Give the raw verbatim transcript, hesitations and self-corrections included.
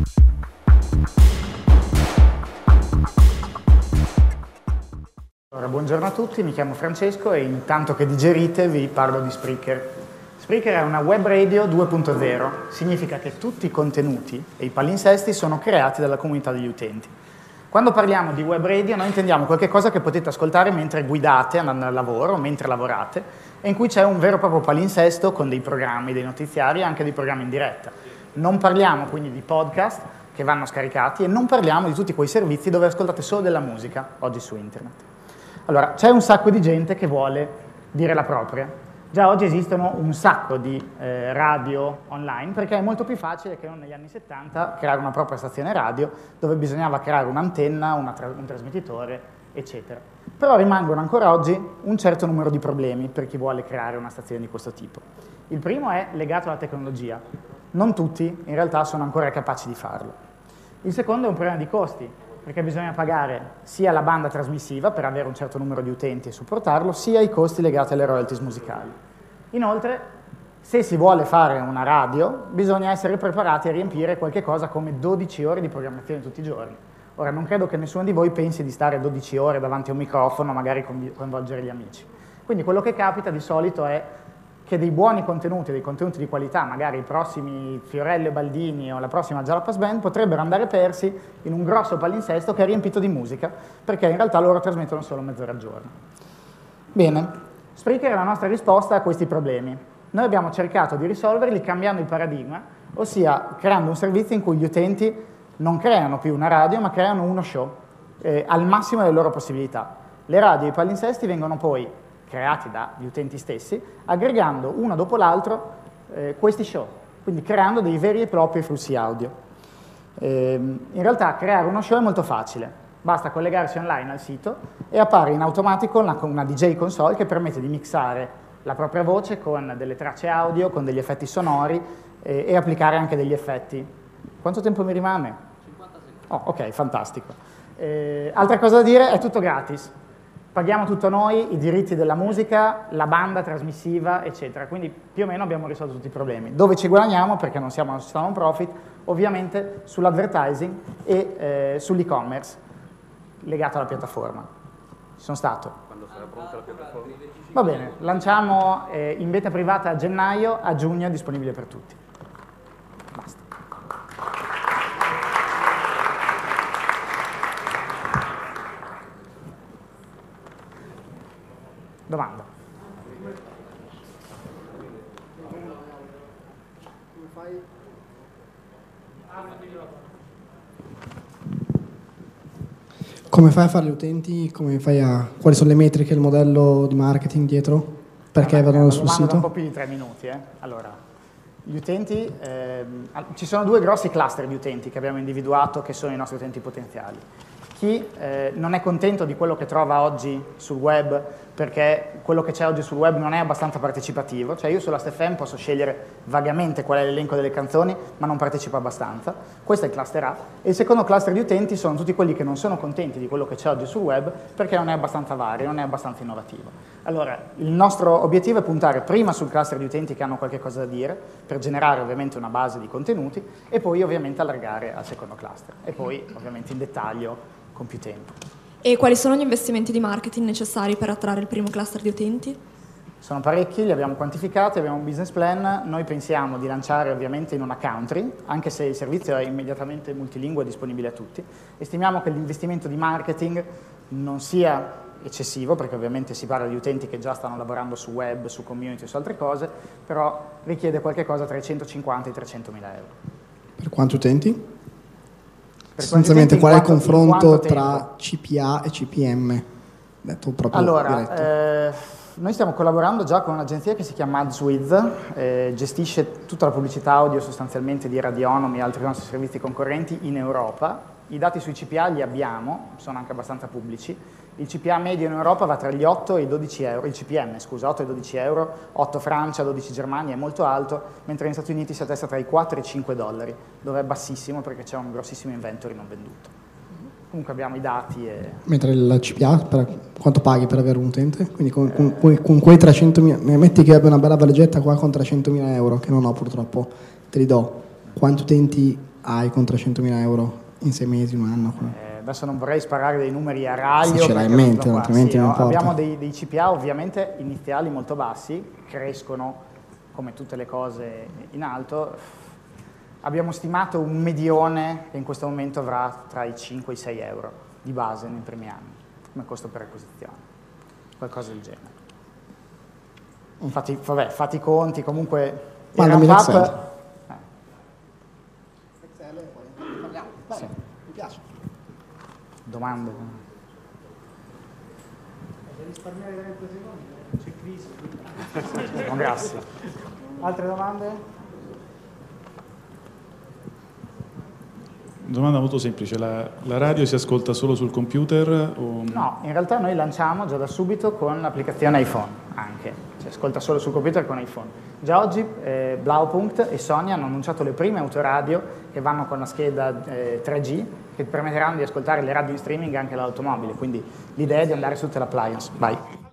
Allora, buongiorno a tutti, mi chiamo Francesco e intanto che digerite vi parlo di Spreaker. Spreaker è una web radio due punto zero, significa che tutti i contenuti e i palinsesti sono creati dalla comunità degli utenti. Quando parliamo di web radio noi intendiamo qualche cosa che potete ascoltare mentre guidate, andando al lavoro, mentre lavorate, e in cui c'è un vero e proprio palinsesto con dei programmi, dei notiziari e anche dei programmi in diretta. Non parliamo quindi di podcast che vanno scaricati e non parliamo di tutti quei servizi dove ascoltate solo della musica, oggi su internet. Allora, c'è un sacco di gente che vuole dire la propria. Già oggi esistono un sacco di eh, radio online perché è molto più facile che non negli anni settanta creare una propria stazione radio dove bisognava creare un'antenna, una tra un trasmettitore, eccetera. Però rimangono ancora oggi un certo numero di problemi per chi vuole creare una stazione di questo tipo. Il primo è legato alla tecnologia. Non tutti in realtà sono ancora capaci di farlo. Il secondo è un problema di costi, perché bisogna pagare sia la banda trasmissiva per avere un certo numero di utenti e supportarlo, sia i costi legati alle royalties musicali. Inoltre, se si vuole fare una radio, bisogna essere preparati a riempire qualche cosa come dodici ore di programmazione tutti i giorni. Ora, non credo che nessuno di voi pensi di stare dodici ore davanti a un microfono, magari coinvolgere gli amici. Quindi quello che capita di solito è che dei buoni contenuti, dei contenuti di qualità, magari i prossimi Fiorello e Baldini o la prossima Jalapas Band, potrebbero andare persi in un grosso palinsesto che è riempito di musica, perché in realtà loro trasmettono solo mezz'ora al giorno. Bene, Spreaker è la nostra risposta a questi problemi. Noi abbiamo cercato di risolverli cambiando il paradigma, ossia creando un servizio in cui gli utenti non creano più una radio, ma creano uno show, eh, al massimo delle loro possibilità. Le radio e i palinsesti vengono poi creati dagli utenti stessi, aggregando uno dopo l'altro eh, questi show, quindi creando dei veri e propri flussi audio. Eh, in realtà creare uno show è molto facile, basta collegarsi online al sito e appare in automatico una, una D J console che permette di mixare la propria voce con delle tracce audio, con degli effetti sonori eh, e applicare anche degli effetti. Quanto tempo mi rimane? cinquanta secondi. Oh, ok, fantastico. Eh, altra cosa da dire, è tutto gratis. Paghiamo tutto noi, i diritti della musica, la banda trasmissiva, eccetera. Quindi più o meno abbiamo risolto tutti i problemi. Dove ci guadagniamo, perché non siamo una società non profit, ovviamente sull'advertising e eh, sull'e-commerce legato alla piattaforma. Ci sono stato. Quando sarà pronta la piattaforma? Va bene, lanciamo eh, in beta privata a gennaio, a giugno è disponibile per tutti. Basta. Domanda. Come fai a fare gli utenti? Come fai a... Quali sono le metriche, il modello di marketing dietro? Perché Vabbè, vadano sul sito? un po' più di tre minuti. Eh. Allora, gli utenti, ehm, ci sono due grossi cluster di utenti che abbiamo individuato che sono i nostri utenti potenziali. Chi eh, non è contento di quello che trova oggi sul web perché quello che c'è oggi sul web non è abbastanza partecipativo, cioè io sulla Last F M posso scegliere vagamente qual è l'elenco delle canzoni ma non partecipo abbastanza, questo è il cluster A, e il secondo cluster di utenti sono tutti quelli che non sono contenti di quello che c'è oggi sul web perché non è abbastanza vario, non è abbastanza innovativo. Allora, il nostro obiettivo è puntare prima sul cluster di utenti che hanno qualche cosa da dire per generare ovviamente una base di contenuti e poi ovviamente allargare al secondo cluster e poi ovviamente in dettaglio con più tempo. E quali sono gli investimenti di marketing necessari per attrarre il primo cluster di utenti? Sono parecchi, li abbiamo quantificati, abbiamo un business plan, noi pensiamo di lanciare ovviamente in una country, anche se il servizio è immediatamente multilingue e disponibile a tutti, e stimiamo che l'investimento di marketing non sia eccessivo, perché ovviamente si parla di utenti che già stanno lavorando su web, su community o su altre cose, però richiede qualche cosa tra i centocinquanta e i trecentomila euro. Per quanti utenti? Per Sostanzialmente qual è il quanto, confronto tra C P A e C P M? Detto proprio allora, eh, noi stiamo collaborando già con un'agenzia che si chiama AdsWith, eh, gestisce tutta la pubblicità audio sostanzialmente di Radionomy e altri nostri servizi concorrenti in Europa. I dati sui C P A li abbiamo, sono anche abbastanza pubblici. Il C P A medio in Europa va tra gli otto e i dodici euro, il C P M scusa, otto e dodici euro, otto Francia, dodici Germania, è molto alto, mentre negli Stati Uniti si attesta tra i quattro e i cinque dollari, dove è bassissimo perché c'è un grossissimo inventory non venduto. Comunque abbiamo i dati e... Mentre il C P A, per quanto paghi per avere un utente? Quindi con, con, con, con quei trecentomila, metti che abbia una bella valigetta qua con trecentomila euro, che non ho purtroppo, te li do. Quanti utenti hai con trecentomila euro in sei mesi, un anno. Eh, adesso non vorrei sparare dei numeri a raglio. Se ce l'hai in perché mente, qua. altrimenti Sì, non no, importa. abbiamo dei, dei C P A ovviamente iniziali molto bassi, crescono come tutte le cose in alto. Abbiamo stimato un medione che in questo momento avrà tra i cinque e i sei euro di base nei primi anni, come costo per acquisizione, qualcosa del genere. Infatti, vabbè, fate i conti, comunque il Mandami ramp l'Excel. up... Eh. Sì. Mi piace. Domande? Risparmiare trenta secondi, c'è crisi. No, grazie. Altre domande? Domanda molto semplice, la, la radio si ascolta solo sul computer? O... No, in realtà noi lanciamo già da subito con l'applicazione iPhone anche, si ascolta solo sul computer con iPhone. Già oggi eh, Blaupunkt e Sony hanno annunciato le prime autoradio che vanno con la scheda eh, tre G che permetteranno di ascoltare le radio in streaming anche dall'automobile, quindi l'idea è di andare su tutte l'appliance. Vai.